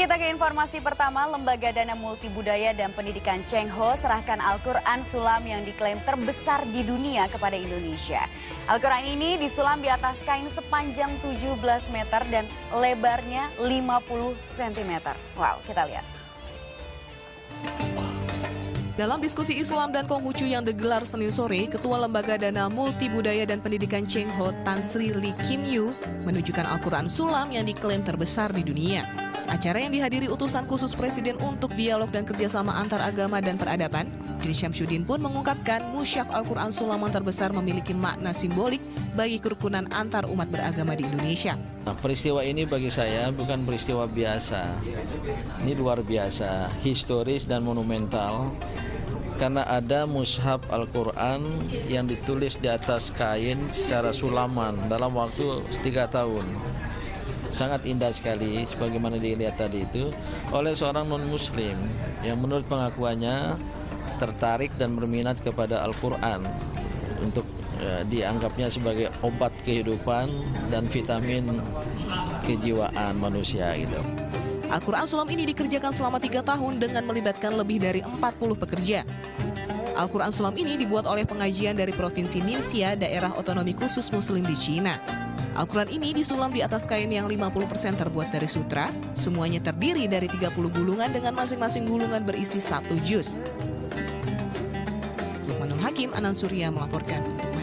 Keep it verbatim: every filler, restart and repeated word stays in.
Kita ke informasi pertama, Lembaga Dana Multibudaya dan Pendidikan Cheng Ho serahkan Al-Quran Sulam yang diklaim terbesar di dunia kepada Indonesia. Al-Quran ini disulam di atas kain sepanjang tujuh belas meter dan lebarnya lima puluh sentimeter. Wow, kita lihat. Dalam diskusi Islam dan Konghucu yang digelar Senin sore, Ketua Lembaga Dana Multibudaya dan Pendidikan Cheng Ho, Tan Sri Lee Kim Yu, menunjukkan Al-Quran Sulam yang diklaim terbesar di dunia. Acara yang dihadiri utusan khusus Presiden untuk dialog dan kerjasama antar agama dan peradaban, Din Syamsuddin pun mengungkapkan musyaf Al-Quran Sulam yang terbesar memiliki makna simbolik bagi kerukunan antar umat beragama di Indonesia. Nah, peristiwa ini bagi saya bukan peristiwa biasa. Ini luar biasa, historis dan monumental. Karena ada mushaf Al-Quran yang ditulis di atas kain secara sulaman dalam waktu tiga tahun. Sangat indah sekali, sebagaimana dilihat tadi itu, oleh seorang non-muslim yang menurut pengakuannya tertarik dan berminat kepada Al-Quran untuk ya, dianggapnya sebagai obat kehidupan dan vitamin kejiwaan manusia gitu. Al-Quran Sulam ini dikerjakan selama tiga tahun dengan melibatkan lebih dari empat puluh pekerja. Al-Quran Sulam ini dibuat oleh pengajian dari Provinsi Ningxia, daerah otonomi khusus Muslim di Cina. Al-Quran ini disulam di atas kain yang lima puluh persen terbuat dari sutra. Semuanya terdiri dari tiga puluh gulungan dengan masing-masing gulungan berisi satu juz. Lukmanul Hakim, Anan Surya melaporkan.